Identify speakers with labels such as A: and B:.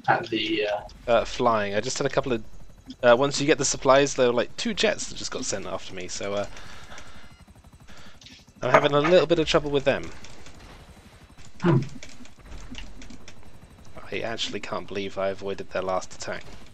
A: at the.
B: Flying. I just had a couple of. Once you get the supplies, there were like 2 jets that just got sent after me, so I'm having a little bit of trouble with them. I actually can't believe I avoided their last attack.